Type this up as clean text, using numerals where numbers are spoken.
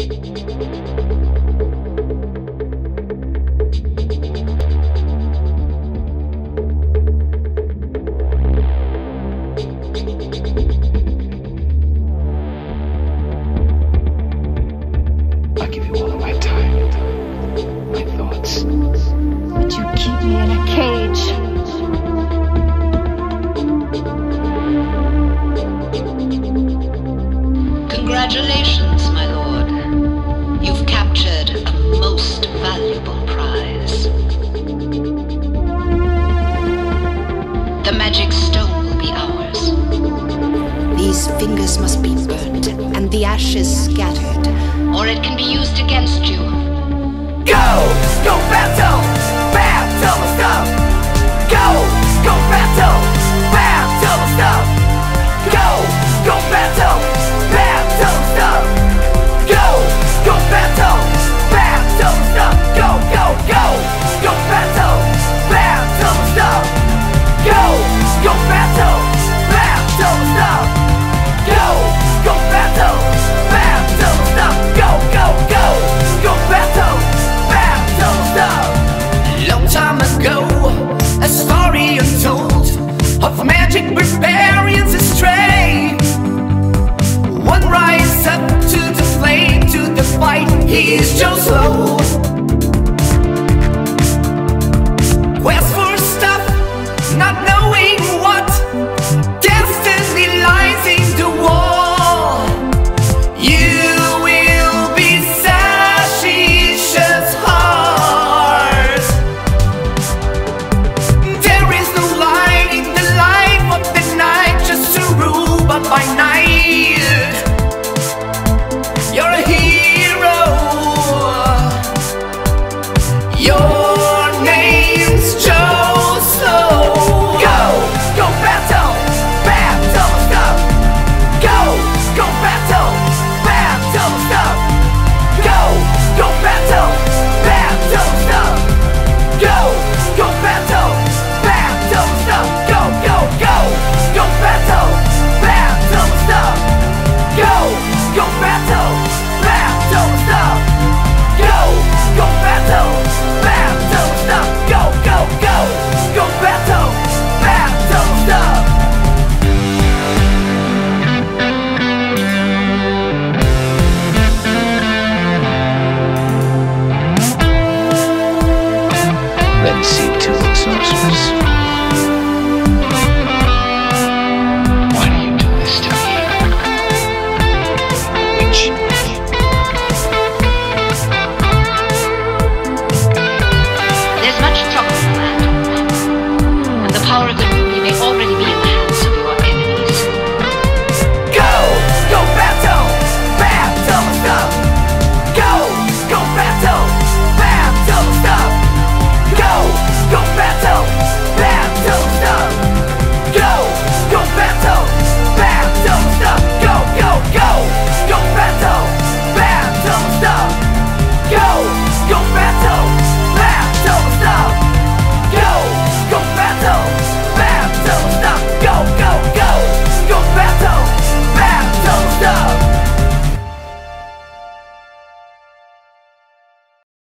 I give you all of my time, my thoughts. But you keep me in a cage. Congratulations, my lord. You've captured a most valuable prize. The magic stone will be ours. These fingers must be burnt and the ashes scattered, or it can be used against you. Go! Go battle! Battle stuff! Go! Go battle! Battle stuff! Go! Go battle! Battle stuff! Go! Go battle! Battle stuff! Go! Go! Go! Go battle! Battle stuff! Go! Go battle! Battle stuff! Go! Go battle! Battle stuff! Go! Go! Go! Go battle! Battle stuff! Long time ago, a story untold of magic barbarians astray. One rise up to the flame, to the fight, he is just slow.